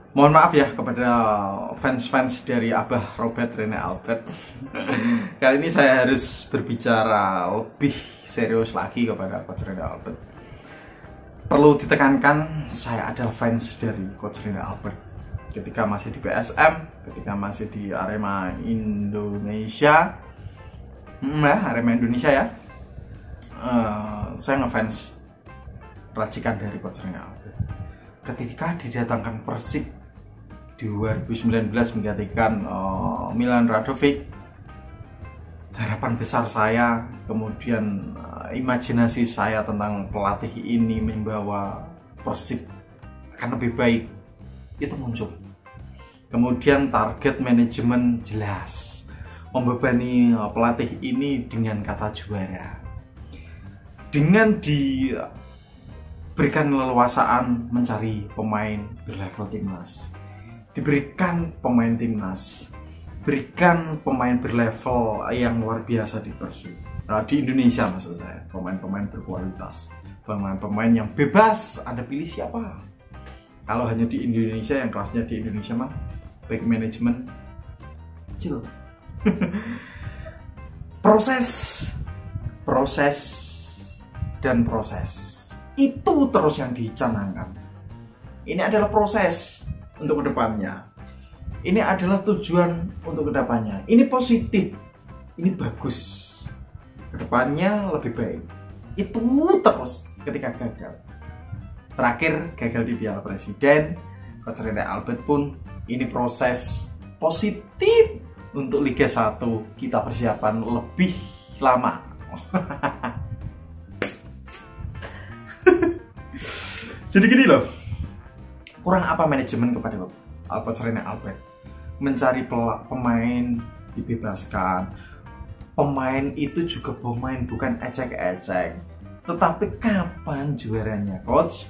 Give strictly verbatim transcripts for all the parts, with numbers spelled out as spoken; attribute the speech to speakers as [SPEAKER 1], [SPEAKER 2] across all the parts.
[SPEAKER 1] Mohon maaf ya kepada fans-fans dari Abah Robert Rene Albert. Kali ini saya harus berbicara lebih serius lagi kepada Coach Rene Albert. Perlu ditekankan, saya adalah fans dari Coach Rene Albert. Ketika masih di P S M, ketika masih di Arema Indonesia, nah Arema Indonesia ya, uh, saya ngefans racikan dari Coach Rene Albert. Ketika didatangkan Persib dua ribu sembilan belas menggantikan uh, Milan Radovic, harapan besar saya, kemudian uh, imajinasi saya tentang pelatih ini membawa Persib akan lebih baik itu muncul. Kemudian target manajemen jelas, membebani uh, pelatih ini dengan kata juara, dengan diberikan leluasaan mencari pemain berlevel timnas, diberikan pemain timnas, berikan pemain berlevel yang luar biasa di Persib, nah, di Indonesia maksud saya, pemain-pemain berkualitas, pemain-pemain yang bebas, Anda pilih siapa. Kalau hanya di Indonesia, yang kelasnya di Indonesia mah baik manajemen kecil. proses proses dan proses itu terus yang dicanangkan. Ini adalah proses untuk kedepannya, ini adalah tujuan untuk kedepannya, ini positif, ini bagus, kedepannya lebih baik. Itu terus ketika gagal, terakhir gagal di Piala Presiden, Coach Rene Albert pun ini proses positif untuk Liga satu, kita persiapan lebih lama. Jadi gini loh, kurang apa manajemen kepada Coach Rene Albert? Mencari pemain dibebaskan. Pemain itu juga pemain bukan ecek-ecek. Tetapi kapan juaranya, Coach?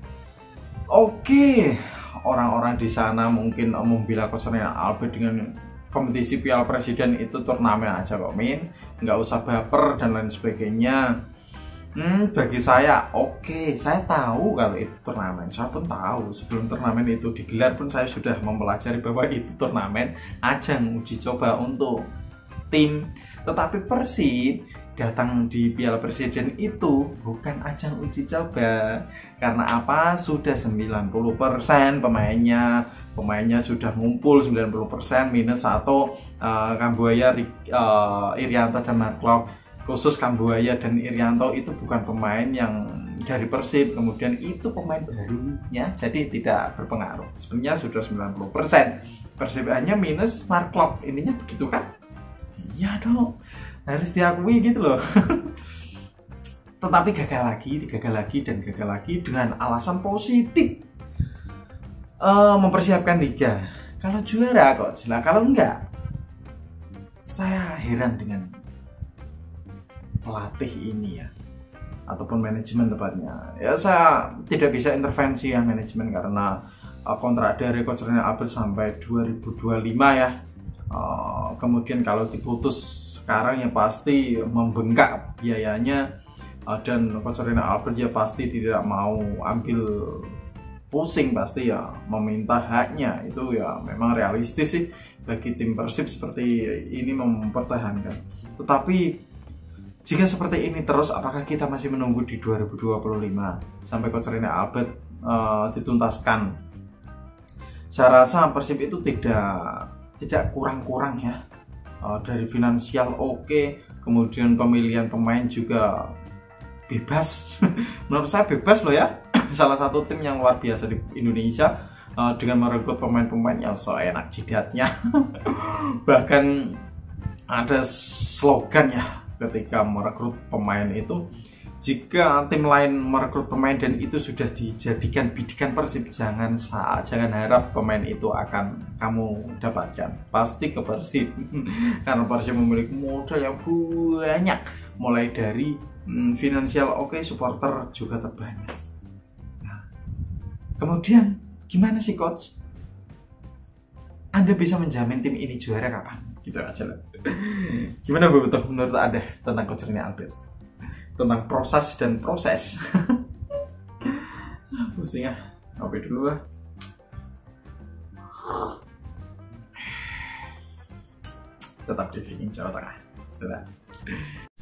[SPEAKER 1] Oke, orang-orang di sana mungkin membela Coach Rene Albert dengan kompetisi Piala Presiden itu turnamen aja kok, Min. Nggak usah baper dan lain sebagainya. Hmm, bagi saya, oke, okay, saya tahu kalau itu turnamen. Saya pun tahu sebelum turnamen itu digelar pun saya sudah mempelajari bahwa itu turnamen, ajang uji coba untuk tim. Tetapi Persib datang di Piala Presiden itu bukan ajang uji coba. Karena apa? Sudah sembilan puluh persen pemainnya, pemainnya sudah ngumpul sembilan puluh persen minus satu, uh, Kambuaya, uh, Irianto dan Marklock. Khusus Kambuaya dan Irianto itu bukan pemain yang dari Persib, kemudian itu pemain barunya, jadi tidak berpengaruh. Sebenarnya sudah sembilan puluh persen. Persib hanya minus Marklock, ininya begitu kan? Iya dong, harus diakui gitu loh. Tetapi gagal lagi, gagal lagi, dan gagal lagi dengan alasan positif, uh, mempersiapkan liga. Kalau juara kok, nah, kalau enggak, saya heran dengan pelatih ini ya, ataupun manajemen tepatnya. Ya saya tidak bisa intervensi ya manajemen karena uh, kontrak dari Coach Rene Albert sampai dua ribu dua puluh lima ya. Uh, kemudian kalau diputus sekarang ya pasti membengkak biayanya, uh, dan Coach Rene Albert ya pasti tidak mau ambil pusing, pasti ya meminta haknya. Itu ya memang realistis sih bagi tim Persib seperti ini mempertahankan. Tetapi jika seperti ini terus, apakah kita masih menunggu di dua ribu dua puluh lima sampai Coach Rene Albert uh, dituntaskan? Saya rasa Persib itu tidak tidak kurang-kurang ya, uh, dari finansial oke, okay, kemudian pemilihan pemain juga bebas. Menurut saya bebas loh ya. Salah satu tim yang luar biasa di Indonesia, uh, dengan merekrut pemain-pemain yang seenak jidatnya. Bahkan ada slogan ya ketika merekrut pemain itu, jika tim lain merekrut pemain dan itu sudah dijadikan bidikan Persib, jangan saat jangan harap pemain itu akan kamu dapatkan, pasti ke Persib. Karena Persib memiliki modal yang banyak, mulai dari hmm, finansial oke, okay, supporter juga terbanyak. Nah, kemudian gimana sih Coach? Anda bisa menjamin tim ini juara kapan? Gitu aja lah. Gimana betul menurut Anda tentang Coach Rene Albert? Tentang proses dan proses. Pusing ya, ngopi dulu lah. tetap di Viking Jawa Tengah. Dadah.